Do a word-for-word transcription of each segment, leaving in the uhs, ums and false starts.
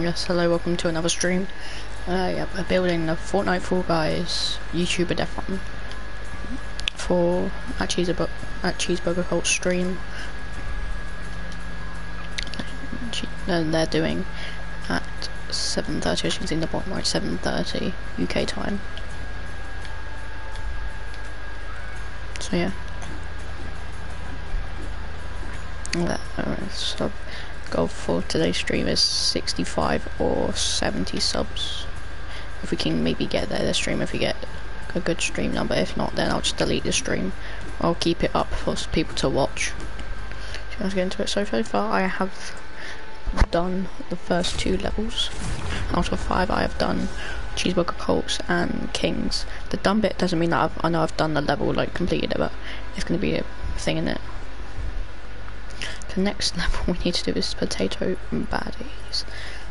Yes, hello, welcome to another stream. Uh, yeah, we're building the Fortnite Fall Guys YouTuber deathrun for a cheeseburger, at cheeseburger cult stream. And they're doing at seven thirty, as you can see in the bottom right, seven thirty U K time. So yeah. That, uh, so goal for today's stream is sixty-five or seventy subs. If we can maybe get there this stream, if we get a good stream number. If not, then I'll just delete the stream. I'll keep it up for people to watch. So let's get into it. So, so far I have done the first two levels. Out of five I have done cheeseburger cults and kings. The done bit doesn't mean that I've, I know I've done the level, like completed it, but it's going to be a thing in it. The next level we need to do is PotatoBaddies.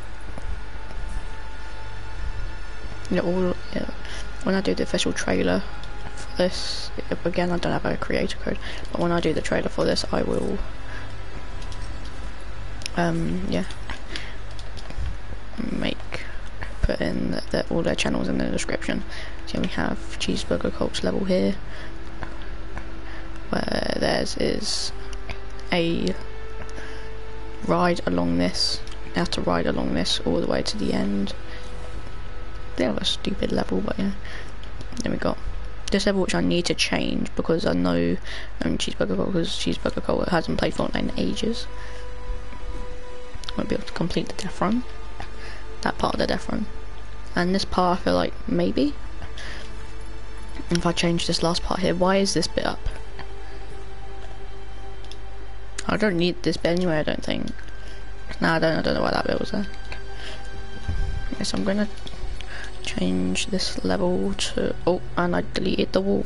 You know, all, yeah, when I do the official trailer for this, again I don't have a creator code, but when I do the trailer for this I will, um, yeah, make, put in the, the, all their channels in the description. So we have cheeseburger cults level here, where theirs is a ride along this. You have to ride along this all the way to the end. They have a stupid level, but yeah. Then we got this level, which I need to change because I know um, cheeseburger cult, because cheeseburger cult hasn't played Fortnite in ages. I won't be able to complete the death run, that part of the death run, and this part I feel like maybe. If I change this last part here, why is this bit up? I don't need this bit anyway, I don't think. No, I don't, I don't know why that bit was there. Okay, so I'm gonna change this level to, oh, and I deleted the wall.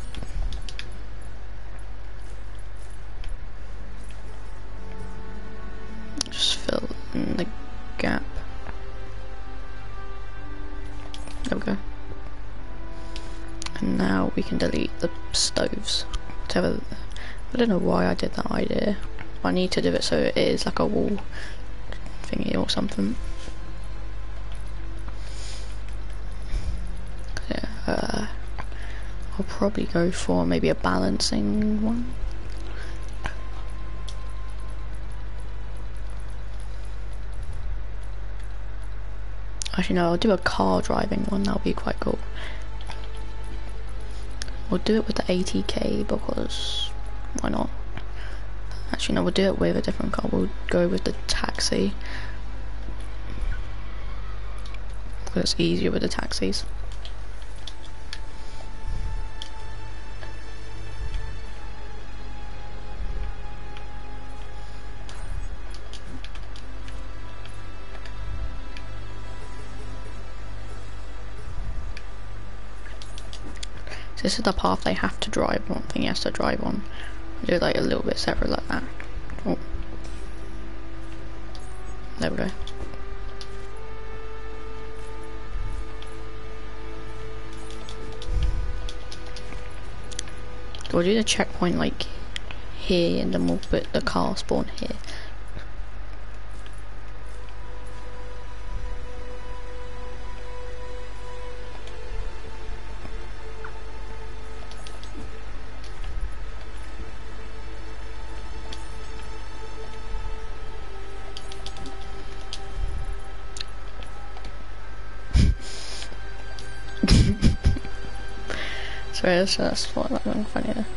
Just fill in the gap. There we go. And now we can delete the stoves. Whatever. I don't know why I did that idea. I need to do it so it is like a wall thingy or something. Yeah, uh, I'll probably go for maybe a balancing one. Actually no, I'll do a car driving one, that'll be quite cool. We'll do it with the eighty K because why not? Actually no, we'll do it with a different car. We'll go with the taxi because it's easier with the taxis. So this is the path they have to drive, one thing he has to drive on. Do it like a little bit separate like that. Oh. There we go. We'll do the checkpoint like here, and then we'll put the car spawn here. Sorry, that's, that's what I'm going funny there.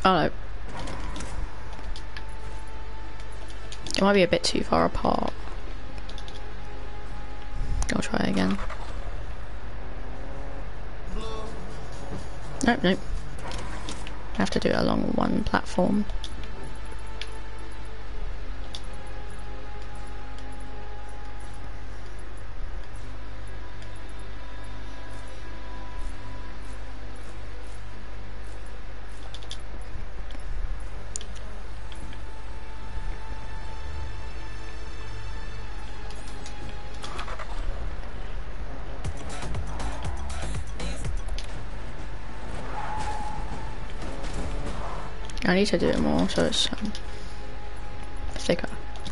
Oh no. It might be a bit too far apart. I'll try again. Nope, nope. I have to do it along one platform. I need to do it more so it's um, thicker.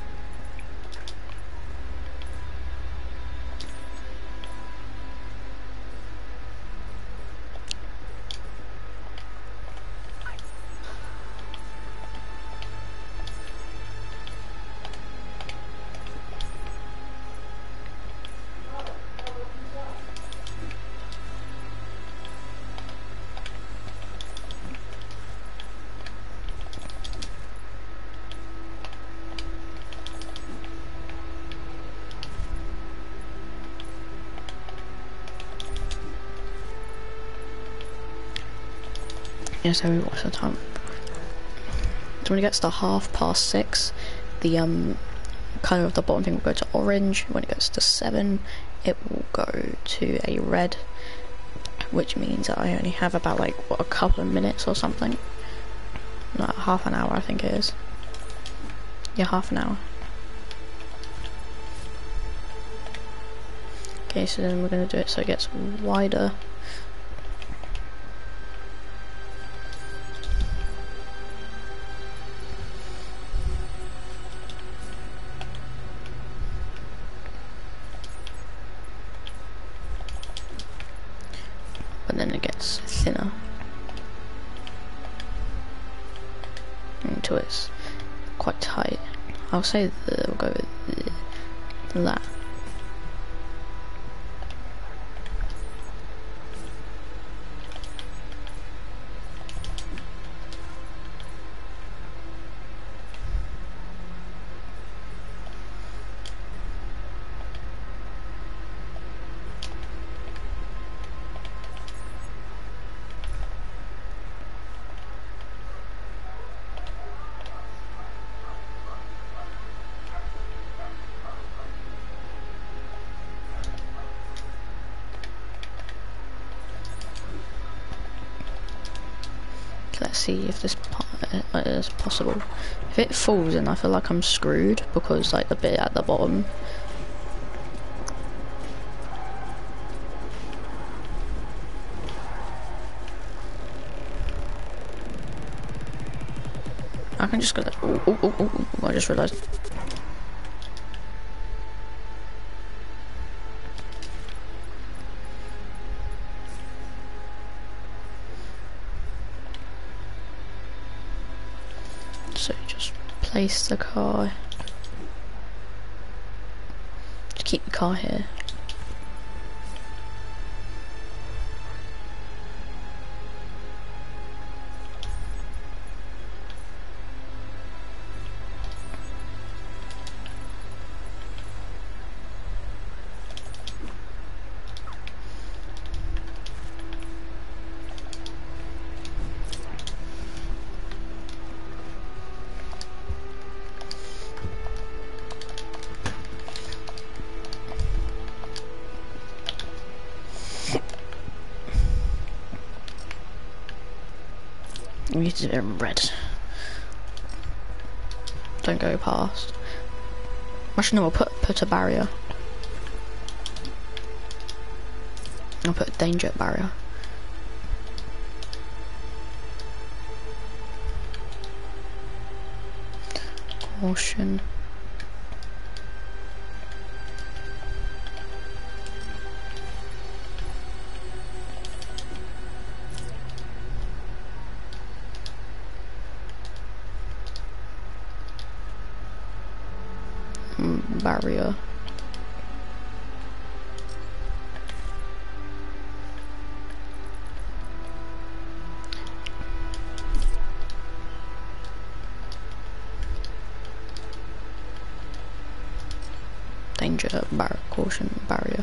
Yeah, so what's the time? So when it gets to half past six, the um colour of the bottom thing will go to orange. When it gets to seven, it will go to a red, which means that I only have about like what, a couple of minutes or something. Not half an hour, I think it is. Yeah, half an hour. Okay, so then we're gonna do it so it gets wider. But then it gets thinner until it's quite tight. I'll say that we'll go with that. Let's see if this part is possible. If it falls in, I feel like I'm screwed because like the bit at the bottom. I can just go like, oh, oh, oh, oh, oh, I just realised. So just place the car. Just keep the car here. We need to do it in red. Don't go past. Actually, no, we'll put put a barrier. I'll put a danger barrier. Caution. Barrier. danger bar caution barrier.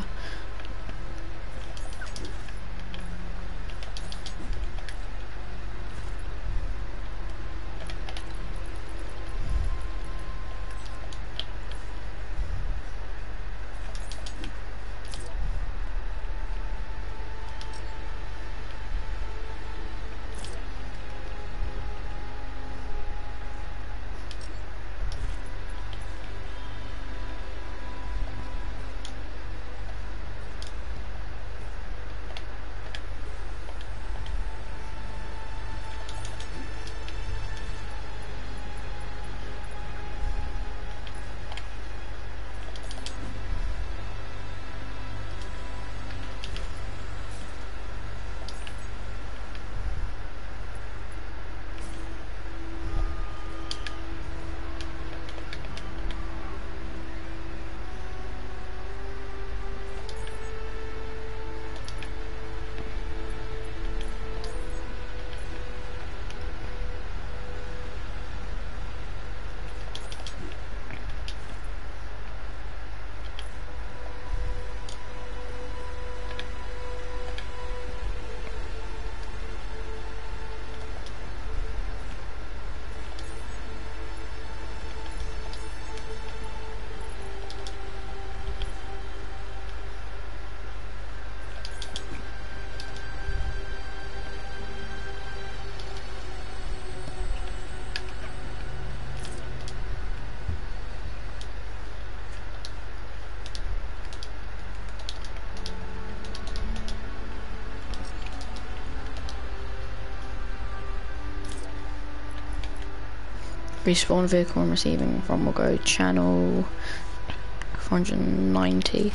Respawn vehicle and receiving from will go channel four hundred ninety.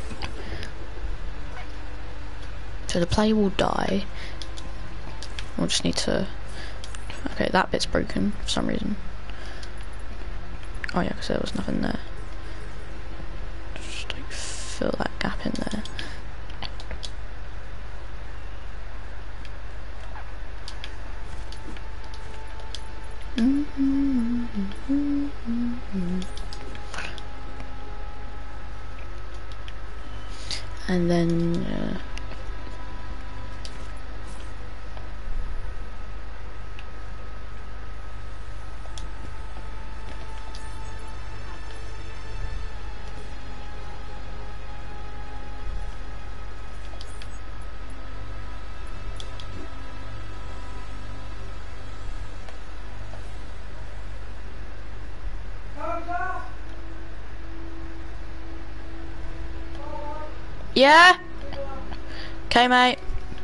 So the player will die. We'll just need to... Okay, that bit's broken for some reason. Oh yeah, because there was nothing there. Just like fill that gap in there. And then uh, yeah. Okay, mate.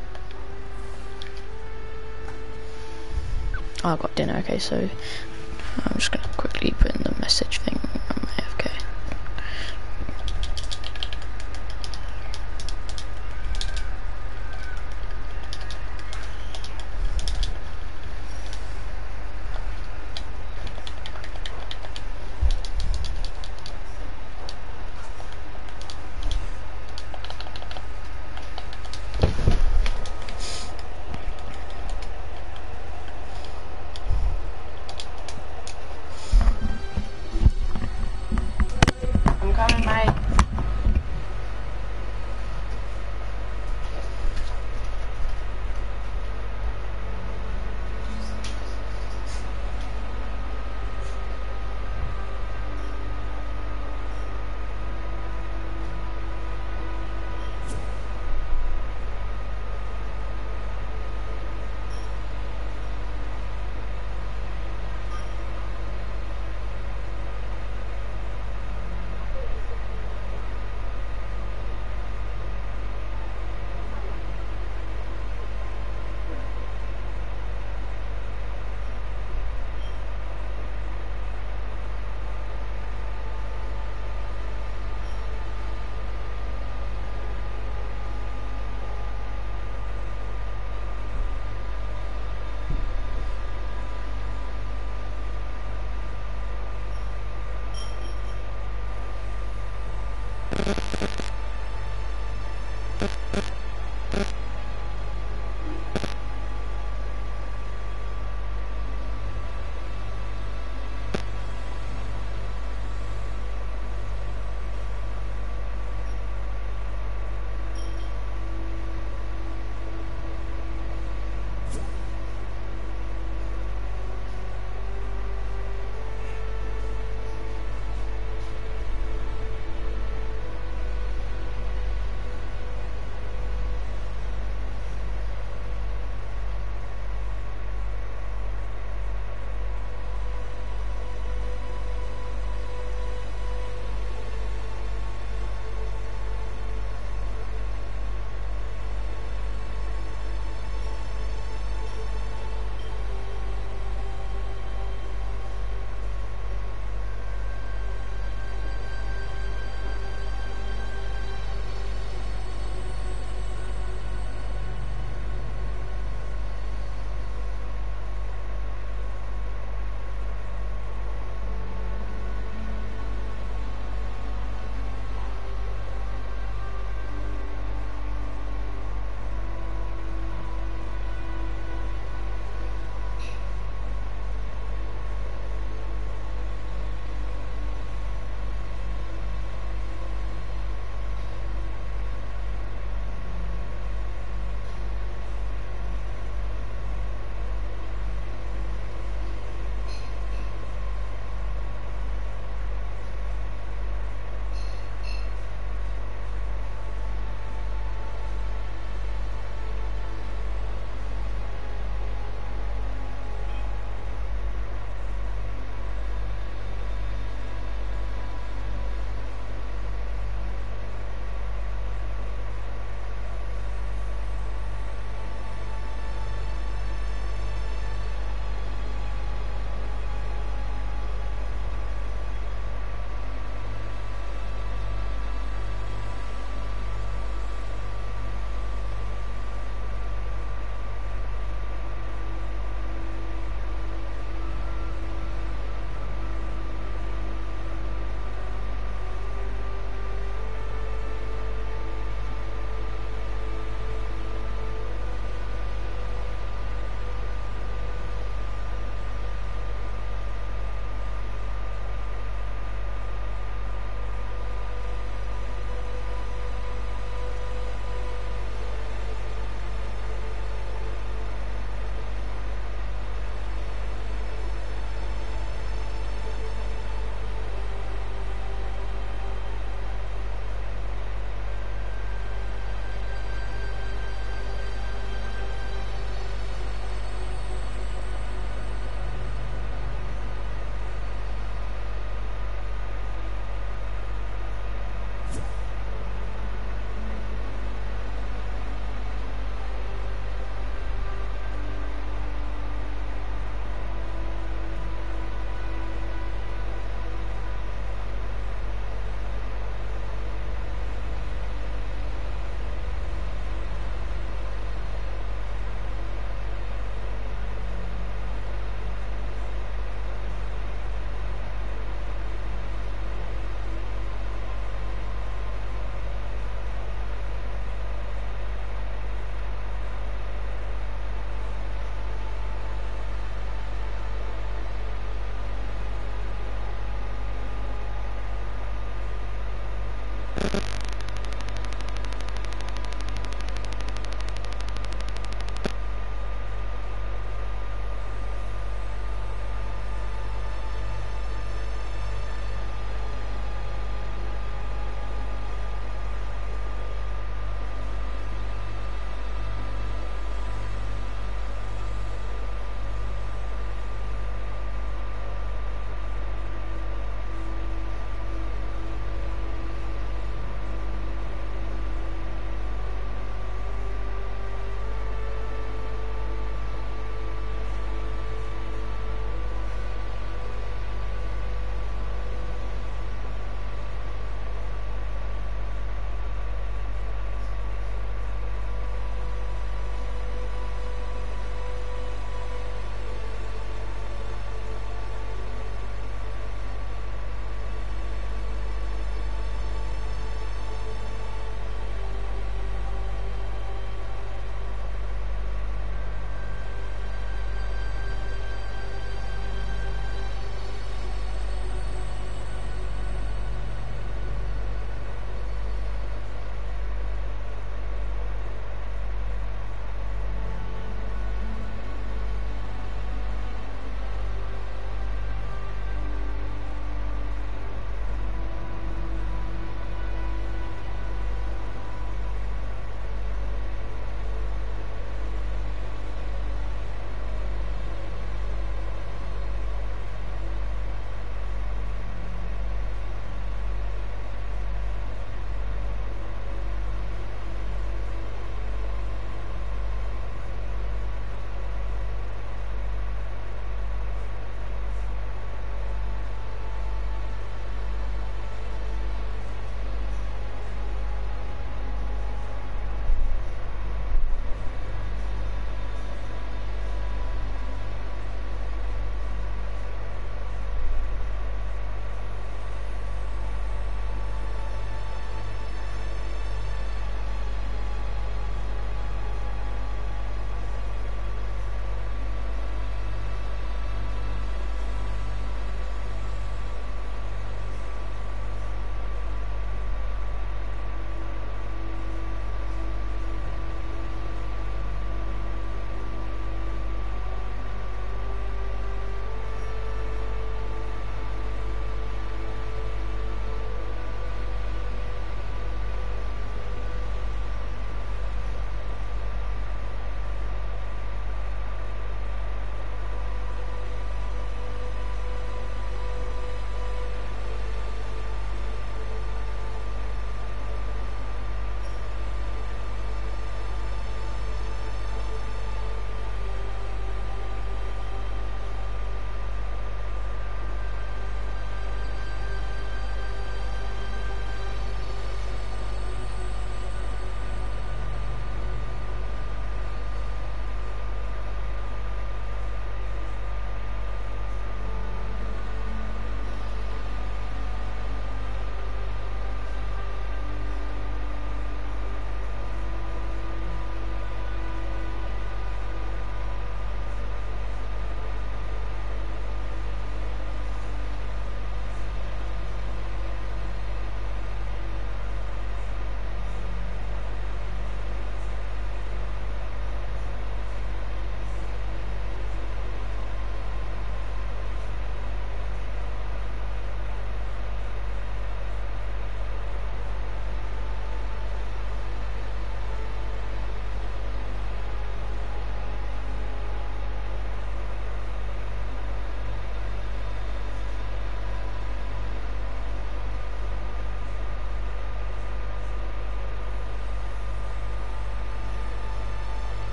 Oh, I've got dinner. Okay, so I'm just gonna quickly put in the message thing. I'm A F K.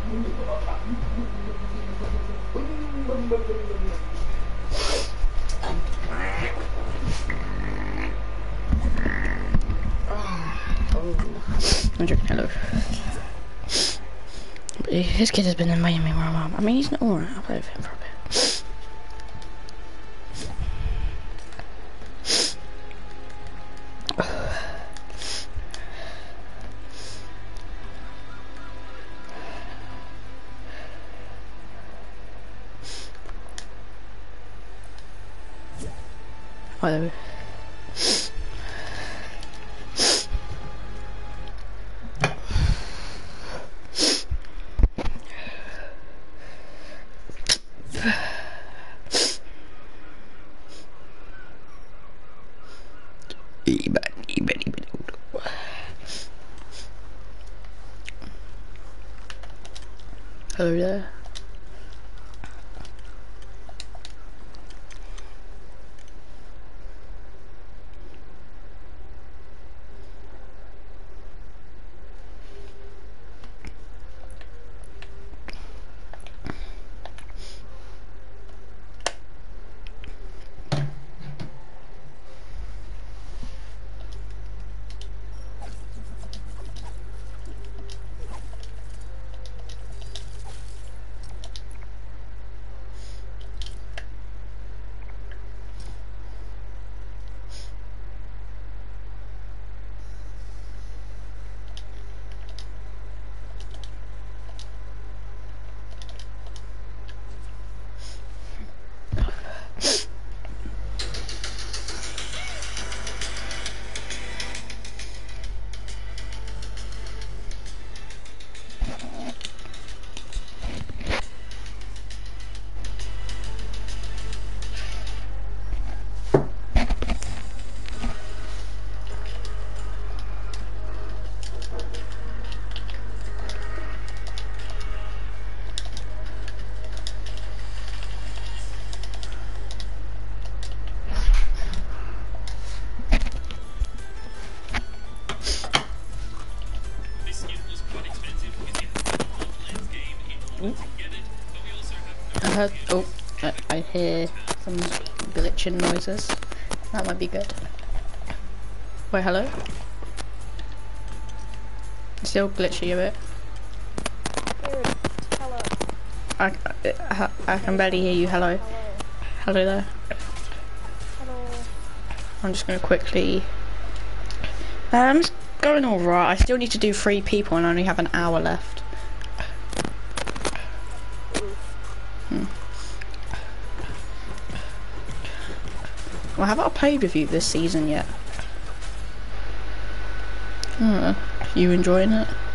I'm joking, hello. But this kid has been annoying me where I'm at. I mean, he's not alright, I'll play with him for a bit. Hello. Hello there. I heard, oh, I, I hear some glitching noises. That might be good. Wait, hello? Still glitchy a bit. Dude, hello. I, I, I can barely hear you, hello. Hello. Hello there. Hello. I'm just gonna quickly... Um, it's going alright. I still need to do three people and I only have an hour left. Hmm. Well, have I played with you this season yet? Hmm. You enjoying it?